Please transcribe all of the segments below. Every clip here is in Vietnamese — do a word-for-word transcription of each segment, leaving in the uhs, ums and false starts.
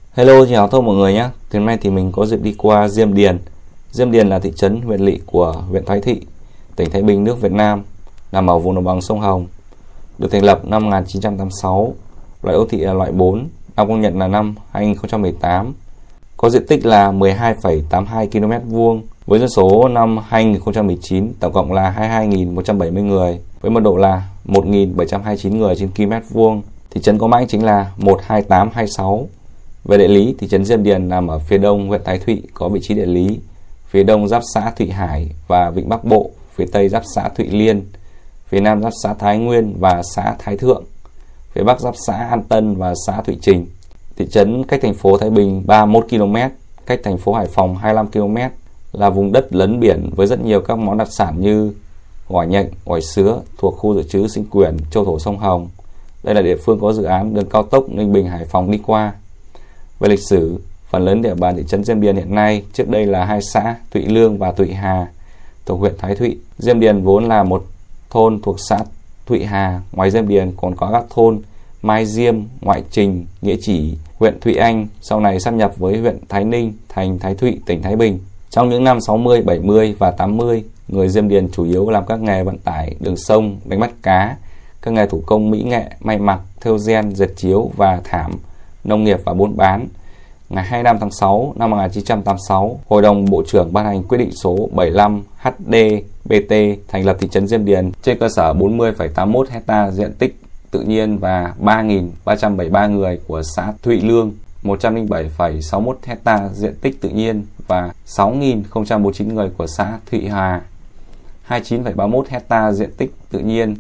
Hello, chào tất mọi người nhé. Thì hôm nay thì mình có dịp đi qua Diêm Điền. Diêm Điền là thị trấn huyện lỵ của huyện Thái Thụy, tỉnh Thái Bình, nước Việt Nam, nằm ở vùng đồng bằng sông Hồng. Được thành lập năm một nghìn chín trăm tám mươi sáu, loại đô thị là loại bốn, năm công nhận là năm hai nghìn không trăm mười tám. Có diện tích là mười hai phẩy tám mươi hai ki lô mét vuông, với dân số năm hai nghìn không trăm mười chín tổng cộng là hai mươi hai nghìn một trăm bảy mươi người, với mật độ là một nghìn bảy trăm hai mươi chín người trên ki lô mét vuông. Thị trấn có mã chính là một hai tám hai sáu. Về địa lý, thị trấn Diêm Điền nằm ở phía đông huyện Thái Thụy, có vị trí địa lý phía đông giáp xã Thụy Hải và Vịnh Bắc Bộ, phía tây giáp xã Thụy Liên, phía nam giáp xã Thái Nguyên và xã Thái Thượng, phía bắc giáp xã An Tân và xã Thụy Trình. Thị trấn cách thành phố Thái Bình ba mươi mốt ki lô mét, cách thành phố Hải Phòng hai mươi lăm ki lô mét, là vùng đất lấn biển với rất nhiều các món đặc sản như gỏi nhện, gỏi sứa thuộc khu dự trữ sinh quyển châu thổ sông Hồng. Đây là địa phương có dự án đường cao tốc Ninh Bình Hải Phòng đi qua. Về lịch sử, phần lớn địa bàn thị trấn Diêm Điền hiện nay trước đây là hai xã Thụy Lương và Thụy Hà thuộc huyện Thái Thụy. Diêm Điền vốn là một thôn thuộc xã Thụy Hà. Ngoài Diêm Điền còn có các thôn Mai Diêm, Ngoại Trình, Nghĩa Chỉ, huyện Thụy Anh, sau này sáp nhập với huyện Thái Ninh thành Thái Thụy, tỉnh Thái Bình. Trong những năm sáu mươi, bảy mươi và tám mươi, người Diêm Điền chủ yếu làm các nghề vận tải đường sông, đánh bắt cá, các nghề thủ công mỹ nghệ, may mặc, thêu gen, dệt chiếu và thảm, nông nghiệp và buôn bán. Ngày hai mươi lăm tháng sáu năm một nghìn chín trăm tám mươi sáu, Hội đồng Bộ trưởng ban hành quyết định số bảy mươi lăm H D B T thành lập thị trấn Diêm Điền trên cơ sở bốn mươi phẩy tám mươi mốt hecta diện tích tự nhiên và ba nghìn ba trăm bảy mươi ba người của xã Thụy Lương, một trăm lẻ bảy phẩy sáu mươi mốt hecta diện tích tự nhiên và sáu nghìn không trăm bốn mươi chín người của xã Thụy Hà, hai mươi chín phẩy ba mươi mốt hecta diện tích tự nhiên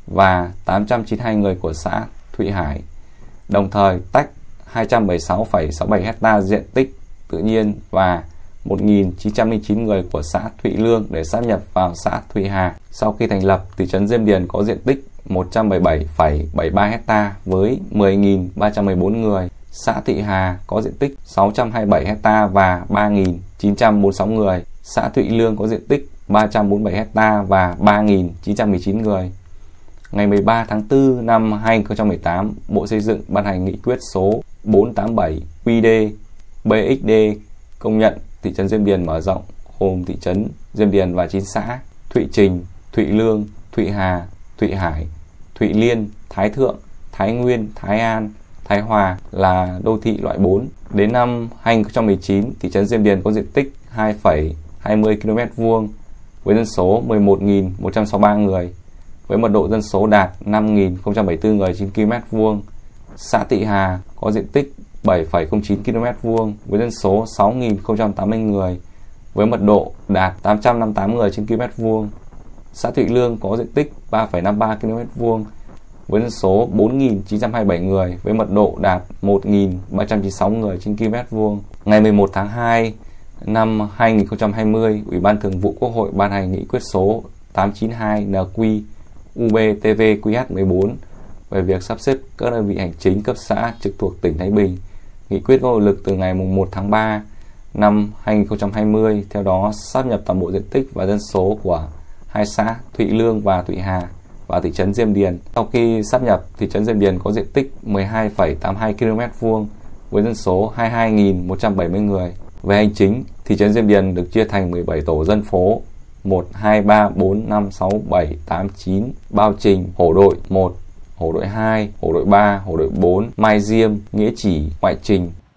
và tám trăm chín mươi hai người của xã Thụy Hải. Đồng thời tách hai trăm bảy mươi sáu phẩy sáu mươi bảy hecta diện tích tự nhiên và một nghìn chín trăm lẻ chín người của xã Thụy Lương để sáp nhập vào xã Thụy Hà. Sau khi thành lập, thị trấn Diêm Điền có diện tích một trăm bảy mươi bảy phẩy bảy mươi ba hecta với mười nghìn ba trăm mười bốn người. Xã Thụy Hà có diện tích sáu trăm hai mươi bảy hecta và ba nghìn chín trăm bốn mươi sáu người. Xã Thụy Lương có diện tích ba trăm bốn mươi bảy hecta và ba nghìn chín trăm mười chín người. Ngày mười ba tháng tư năm hai nghìn không trăm mười tám, Bộ Xây dựng ban hành nghị quyết số bốn trăm tám mươi bảy Q D B X D công nhận thị trấn Diêm Điền mở rộng, gồm thị trấn Diêm Điền và chín xã Thụy Trình, Thụy Lương, Thụy Hà, Thụy Hải, Thụy Liên, Thái Thượng, Thái Nguyên, Thái An, Thái Hòa là đô thị loại bốn. Đến năm hai nghìn không trăm mười chín, thị trấn Diêm Điền có diện tích hai phẩy hai mươi ki lô mét vuông với dân số mười một nghìn một trăm sáu mươi ba người, với mật độ dân số đạt năm nghìn không trăm bảy mươi tư người trên ki lô mét vuông. Xã Thụy Hà có diện tích bảy phẩy không chín ki lô mét vuông với dân số sáu nghìn không trăm tám mươi người, với mật độ đạt tám trăm năm mươi tám người trên ki lô mét vuông. Xã Thụy Lương có diện tích ba phẩy năm mươi ba ki lô mét vuông với dân số bốn nghìn chín trăm hai mươi bảy người, với mật độ đạt một nghìn ba trăm chín mươi sáu người trên ki lô mét vuông. Ngày mười một tháng hai năm hai nghìn không trăm hai mươi, Ủy ban Thường vụ Quốc hội ban hành nghị quyết số tám trăm chín mươi hai N Q U B T V Q H mười bốn về việc sắp xếp các đơn vị hành chính cấp xã trực thuộc tỉnh Thái Bình. Nghị quyết có hiệu lực từ ngày mùng một tháng ba năm hai nghìn không trăm hai mươi. Theo đó, sáp nhập toàn bộ diện tích và dân số của hai xã Thụy Lương và Thụy Hà vào thị trấn Diêm Điền. Sau khi sáp nhập, thị trấn Diêm Điền có diện tích mười hai phẩy tám mươi hai ki lô mét vuông với dân số hai mươi hai nghìn một trăm bảy mươi người. Về hành chính, thị trấn Diêm Điền được chia thành mười bảy tổ dân phố một, hai, ba, bốn, năm, sáu, bảy, tám, chín, Bao Trình, Hổ Đội một, Hổ Đội hai, Hổ Đội ba, Hổ Đội bốn, Mai Diêm, Nghĩa Chỉ, Ngoại Trình,